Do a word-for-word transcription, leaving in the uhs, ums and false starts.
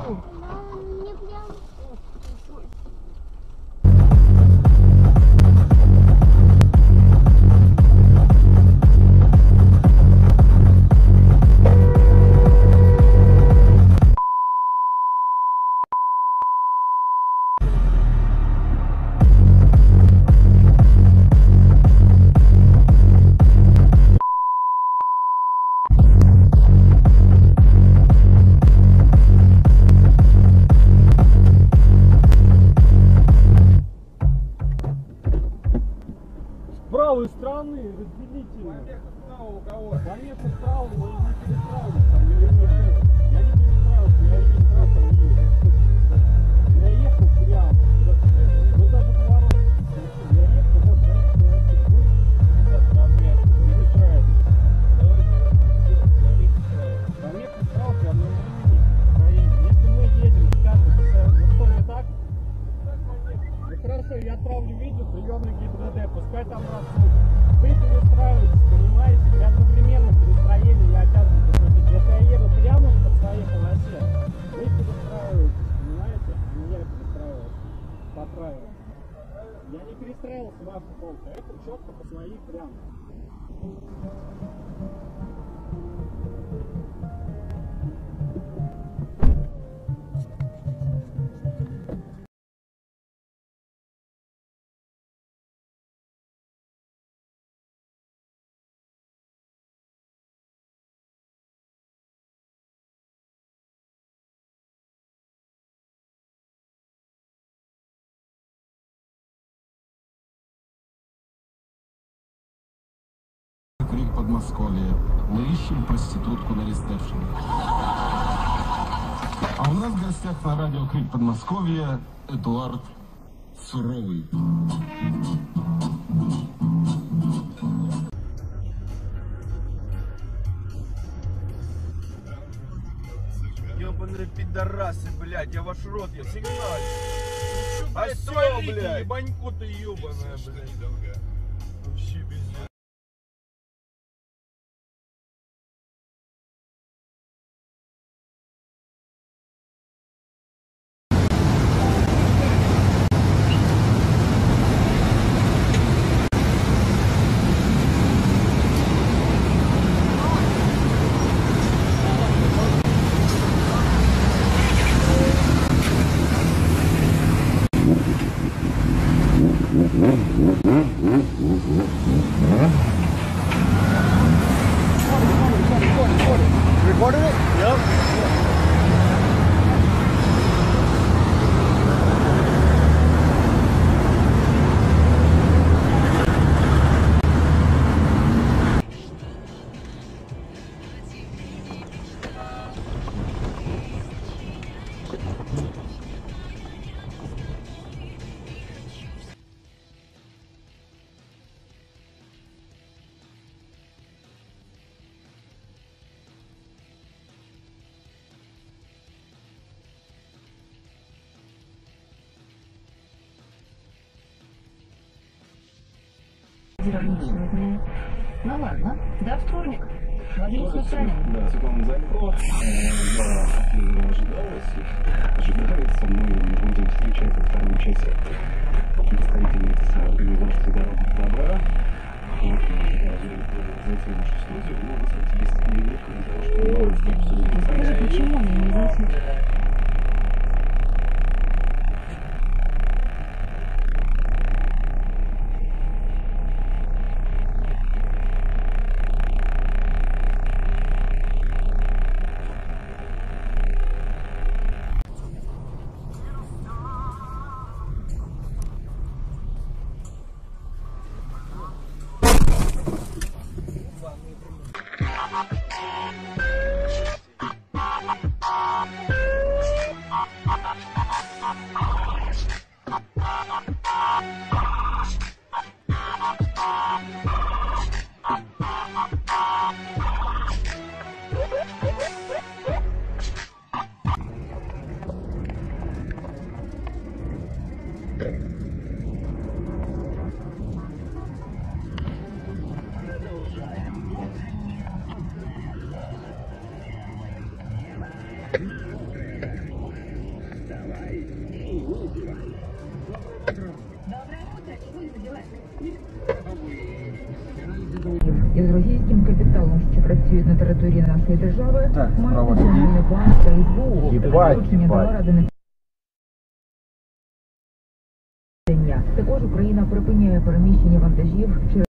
Не прям. С правой стороны разделите. Поехать справа у кого? Поехать справа, но не перестраиваться. Я не перестраивался, я регистрация не еду. Я ехал прямо. Вот даже поворот. Я ехал, вот, размер. Перестраиваться. Поехать справа, прямо на времени. Если мы едем, скажем, ну что не так? Ну хорошо, я отправлю видео, приемный ГИБДД, пускай там растут. Вы перестраиваетесь, понимаете? Я одновременно перестроение не обязан допустить. Если я еду прямо по своей полосе, вы перестраиваетесь, понимаете? А не я перестраиваюсь по правилам. Я не перестраивался в вашу полку, это четко по своей прямо. Крик Подмосковья. Мы ищем проститутку на ресепшене. А у нас в гостях на радио Крик Подмосковья Эдуард Суровый. Ёбаные пидорасы, блядь, я ваш рот, я сигналю. А блядь, всё, творите, блядь. ебаньку ты ебаная, блядь. Вообще пиздец. Recorded it? Yep. Ироничные дни. Ну ладно, до вторника. Владимир Сусанин. Да, Светлана Занько. Да, ожидалось, ожидается. Мы будем встречать во втором часе представительниц организации «Дорога добра». Вот, зайти в нашу студию. Ну, кстати, есть минутка для того, чтобы новости обсудить. Скажи, почему они не зайти? Із російським капіталом, що працюють на території нашої держави, Так, мають справа Національний банк та ес бе у. Їбать, Доручення їбать. дала Ради національного. Також Україна припиняє переміщення вантажів через